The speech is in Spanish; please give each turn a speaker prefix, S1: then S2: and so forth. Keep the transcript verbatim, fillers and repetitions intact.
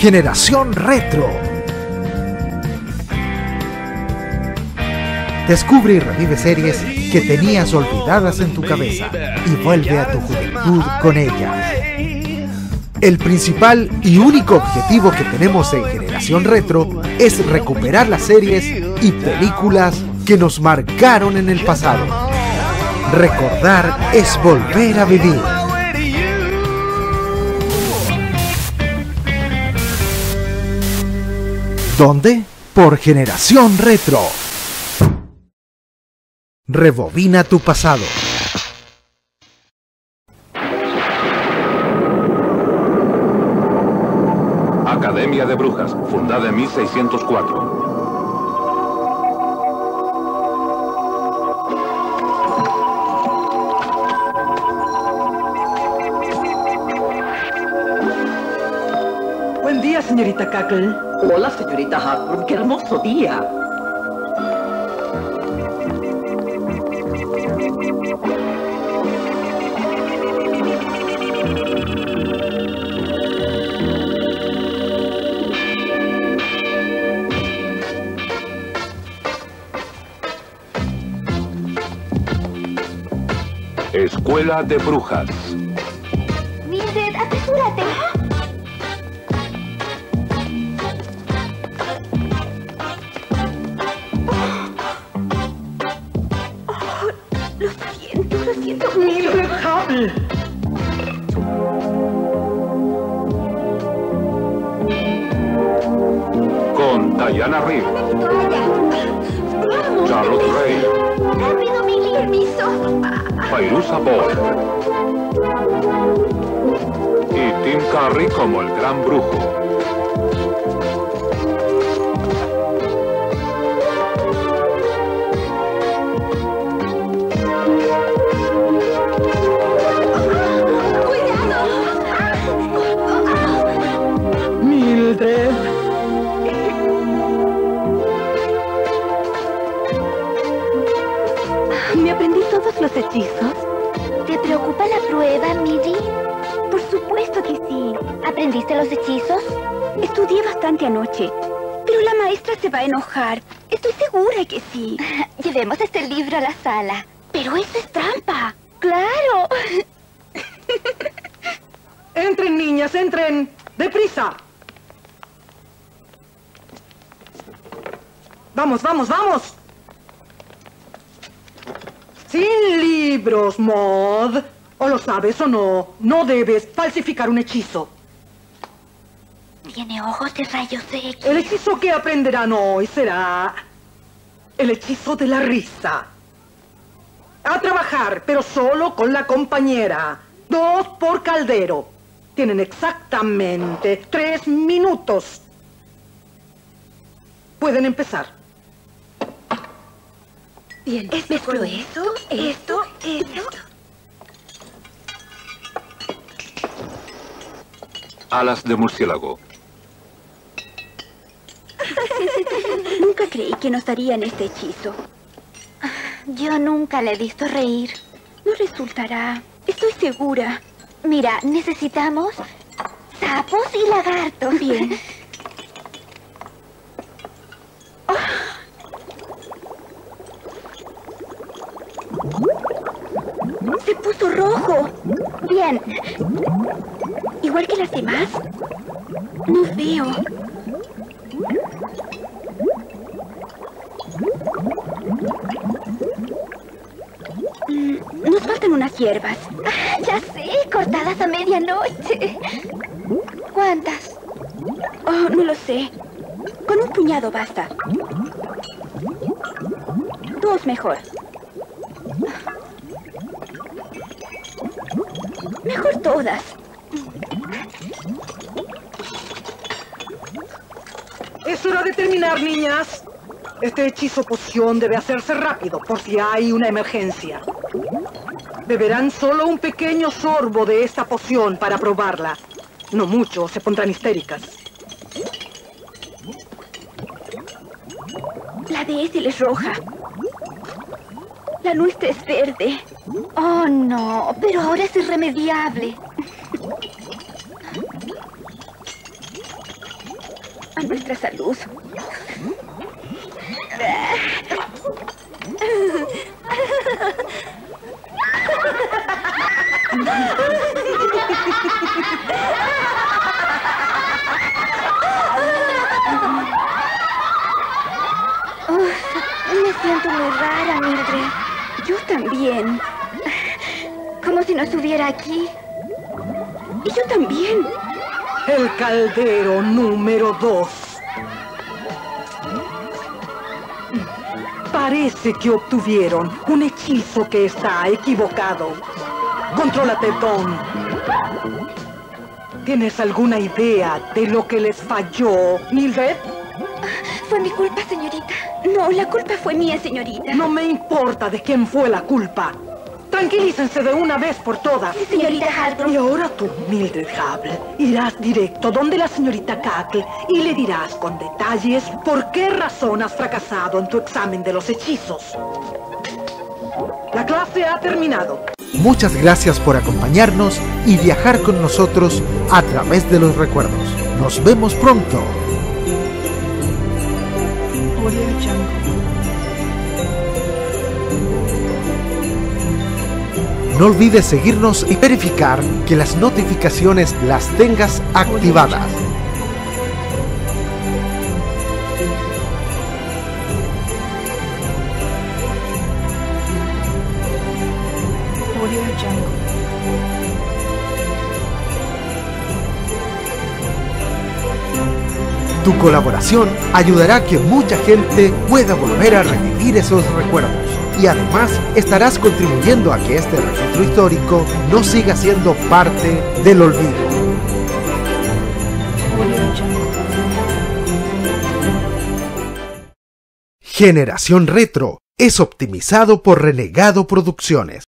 S1: Generación Retro. Descubre y revive series que tenías olvidadas en tu cabeza y vuelve a tu juventud con ellas. El principal y único objetivo que tenemos en Generación Retro es recuperar las series y películas que nos marcaron en el pasado. Recordar es volver a vivir. ¿Dónde? Por Generación Retro. Rebobina tu pasado.
S2: Academia de Brujas, fundada en mil seiscientos cuatro.
S3: Buen día, señorita Cackle.
S4: Hola, señorita Hartburn, qué hermoso día.
S2: Escuela de Brujas.
S5: Mildred, apresúrate. Oh, lo siento, lo siento.
S3: Mildred Hubble.
S2: Con Diana Rigg,
S5: Vamos.
S2: Charlotte Gray,
S5: Rápido, Milly, permiso.
S2: Fairuza Balk y Tim Curry como el Gran Brujo.
S3: Mildred.
S5: ¿Me aprendí todos los hechizos? ¿Te preocupa la prueba, Milly? Por supuesto que sí. ¿Aprendiste los hechizos? Estudié bastante anoche, pero la maestra se va a enojar. Estoy segura que sí. Llevemos este libro a la sala. Pero eso es trampa. ¡Claro!
S3: Entren, niñas, entren. ¡Deprisa! Vamos, vamos, vamos. Sin libros, Maud. O lo sabes o no, no debes falsificar un hechizo.
S5: Tiene ojos de rayos X.
S3: El hechizo que aprenderán hoy será el hechizo de la risa. A trabajar, pero solo con la compañera. Dos por caldero. Tienen exactamente tres minutos. Pueden empezar.
S5: Bien, es esto, esto, esto, esto.
S2: Alas de murciélago.
S5: Nunca creí que nos darían este hechizo. Yo nunca le he visto reír. No resultará. Estoy segura. Mira, necesitamos sapos y lagartos. Bien. Se puso rojo. Bien. Igual que las demás. No veo. Mm, nos faltan unas hierbas. Ah, ya sé, cortadas a medianoche. ¿Cuántas? Oh, no lo sé. Con un puñado basta. Dos mejor. Mejor todas.
S3: Es hora de terminar, niñas. Este hechizo poción debe hacerse rápido por si hay una emergencia. Beberán solo un pequeño sorbo de esta poción para probarla. No mucho, se pondrán histéricas.
S5: La de Ethel es roja. La nuestra es verde. Oh, no, pero ahora es irremediable. a nuestra salud. Me siento muy rara, Mildred. Yo también. Como si no estuviera aquí. Y yo también.
S3: El caldero número dos. Parece que obtuvieron un hechizo que está equivocado. Contrólate, Dawn. ¿Tienes alguna idea de lo que les falló, Mildred?
S5: Fue mi culpa, señorita. No, la culpa fue mía, señorita.
S3: No me importa de quién fue la culpa. Tranquilícense de una vez por todas.
S5: Señorita Hargrove.
S3: Y ahora tú, Mildred Hable, irás directo donde la señorita Cackle y le dirás con detalles por qué razón has fracasado en tu examen de los hechizos. La clase ha terminado.
S1: Muchas gracias por acompañarnos y viajar con nosotros a través de los recuerdos. Nos vemos pronto. No olvides seguirnos y verificar que las notificaciones las tengas activadas. Tu colaboración ayudará a que mucha gente pueda volver a revivir esos recuerdos. Y además estarás contribuyendo a que este registro histórico no siga siendo parte del olvido. Generación Retro es optimizado por Renegado Producciones.